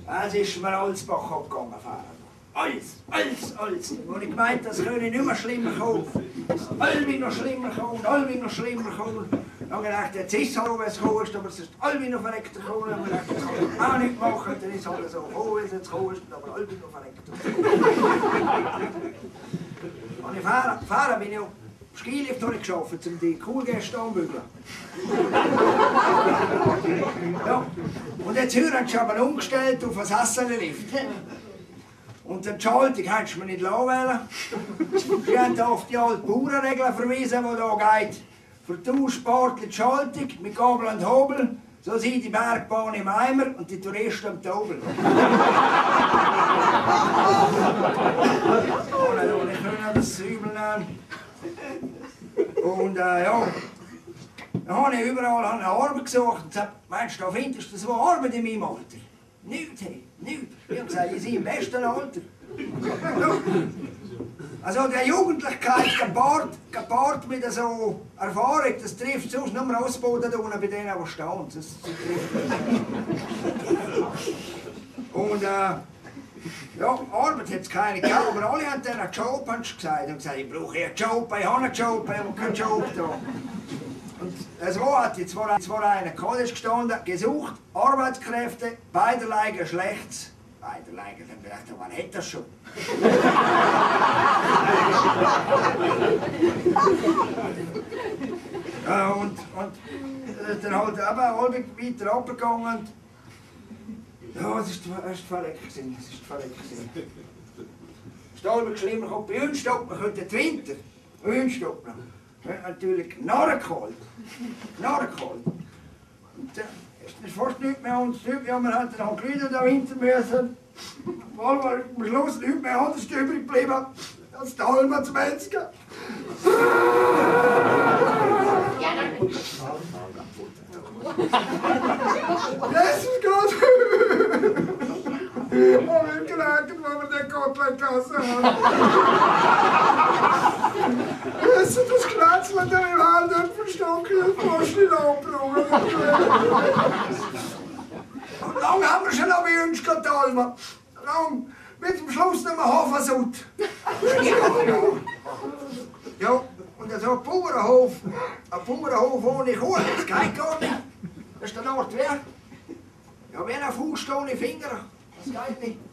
Es ist mir Alsbach abgegangen, alles. Und ich gemeint, das könnte nicht mehr schlimmer kommen. Allweil noch schlimmer kommen, allweil noch schlimmer kommen. Dann habe ich gedacht, jetzt ist es halt, wenn es gekommen ist, aber es ist allweil noch verreckter gekommen. Dann habe ich gedacht, das kann ich auch nicht machen, dann ist es halt so gekommen, wie es jetzt gekommen ist, aber allweil noch verreckter. Und ich fahren bin ich auf Skilift habe ich geschafft, um die Kurgäste anzubügeln. Ja. Und jetzt haben sie aber umgestellt auf einen Sessellift. Und die Schaltung hättest du mir nicht lassen. Sie haben auf die alte Bauernregel verwiesen, die hier geht. Vertausch spart die Schaltung mit Gabel und Hobel, so sind die Bergbahn im Eimer und die Touristen am Tobel. Und ich kann das übel nehmen. Und ja, dann habe ich überall eine Arbeit gesucht und gesagt, meinst du, da findest du so Arbeit in meinem Alter? Nichts, hey, nichts. Ich habe gesagt, ich bin im besten Alter. Also die Jugendlichkeit gepaart mit so Erfahrung, das trifft sonst nur mehr Ausboden unten bei denen, die stehen. Das und ja, Arbeit hat es keine gegeben, aber alle haben dann einen Job gesagt. Und gesagt, ich brauche einen Job, ich habe einen Job, ich habe keinen Job da. Und so hat jetzt zwar einer College gestanden, gesucht, Arbeitskräfte, beiderlei Geschlechts. Beiderlei, dann dachte ich, wann hätte das schon? Ja, und dann halt eben halbwegs weiter runtergegangen. Ja, es war verreckt. Es war halbwegs schlimmer gekommen. Bei uns stoppt man den Winter. Bei uns stoppt man. Natürlich narrenkalt. Und es ist fast nichts mehr anders. Ja, wir hatten dann Leute da hinten müssen. Weil wir am Schluss nichts mehr anders übrig geblieben als die Alma zu Metzgen. Jesus Gott! Ich habe nicht gelernt, wo wir den Kotelett gegessen haben. Jesus, das Krätzchen da im Hals nicht verstocken, das musst du nicht abbrauchen. Und lange haben wir schon noch bei uns gehabt, Alma. Lang. Mit dem Schluss noch mal Hafensud. Ja, und so ein Bauernhof ohne Kuh, das geht gar nicht. Das ist eine Art wie. Ja, wie ein Fuß ohne Finger. Das geht nicht.